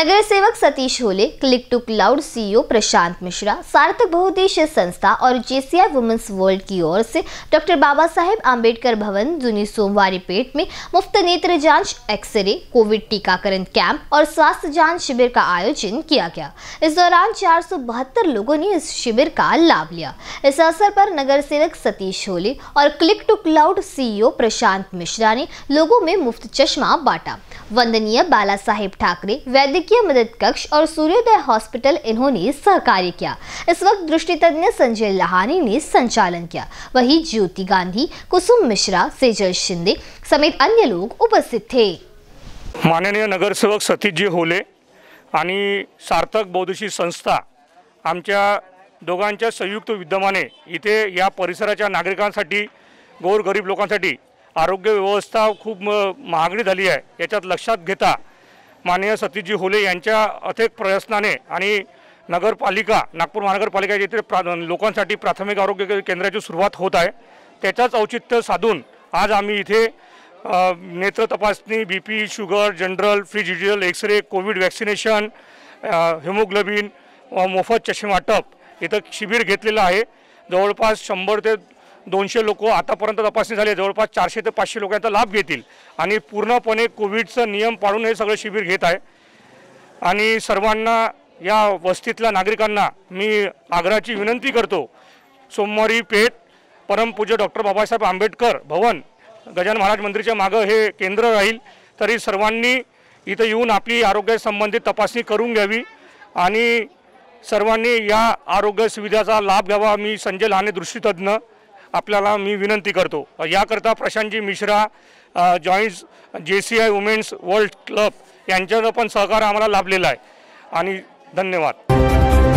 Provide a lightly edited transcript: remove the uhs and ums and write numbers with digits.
नगरसेवक Satish Hole, click to cloud CEO Prashant Mishra, सार्थक बहुउद्देशीय संस्था और जेसीआई वुमेन्स वर्ल्ड की ओर से डॉक्टर बाबा साहेब आम्बेडकर भवन, जूनी सोमवारी पेट में मुफ्त नेत्र जांच, एक्सरे, कोविड टीकाकरण कैंप और स्वास्थ्य जांच शिविर का आयोजन किया गया। इस दौरान 472 लोगों ने इस शिविर का लाभ लिया। इस अवसर पर नगर सेवक सतीश होले और click to cloud CEO Prashant Mishra ने लोगों में मुफ्त चश्मा बांटा। वंदनीय बाला साहेब ठाकरे वैद्यकीय मदद कक्ष और सूर्योदय हॉस्पिटल इन्होंने सहकार्य किया। इस वक्त दृष्टि तज्ञ संजय लहानी ने संचालन किया। वहीं ज्योति गांधी, कुसुम मिश्रा, सेजल शिंदे समेत अन्य लोग उपस्थित थे। माननीय नगरसेवक सतीशजी होले आणि सार्थक बहुउद्देशीय संस्था आमच्या दोघांच्या संयुक्त विद्यमाने इथे या परिसराच्या नागरिकांसाठी, गोरगरीब लोकांसाठी आरोग्य व्यवस्था खूप महागडी झाली आहे। याच्यात लक्षात घेता माननीय सतीशजी होले यांच्या अथक प्रयत्नाने आणि नगरपालिका, नागपूर महानगरपालिका येथे लोकांसाठी प्राथमिक आरोग्य केंद्राची सुरुवात होत आहे। त्याचाच औचित्य साधून आज आम्ही इथे नेत्र तपासणी, BP, sugar, general, free digital x ray, covid vaccination, haemoglobin, मोफत चष्मा वाटप इथं शिबिर घेतलेलं आहे। जवळपास 100 ते 200 लोक आतापर्यंत तपासणी झाली। जवळपास 400 ते 500 लोकांचा लाभ घेतील आणि पूर्णपणे कोविडचा नियम पाळून हे सगळं शिबिर घेत आहे। आणि सर्वांना, या वस्तीतल्या नागरिकांना मी आग्रहाची विनंती करतो, सोमवारी पेठ परमपूज्य डॉक्टर बाबासाहेब आंबेडकर भवन, गजानन महाराज मंदिराच्या मागे हे केंद्र राहील। तरी सर्वांनी इथे येऊन आपली आरोग्य संबंधित तपासणी करून घ्यावी आणि सर्वांनी या आरोग्य सुविधाचा लाभ घ्यावा। मी संजय लहाने, दृष्टितज्ञ, आपल्याला मी विनंती करतो। याकरता प्रशांतजी Mishra, joint JCI women's world club यांच्याचं पण सहकार आम्हाला लाभलेला आहे आणि धन्यवाद।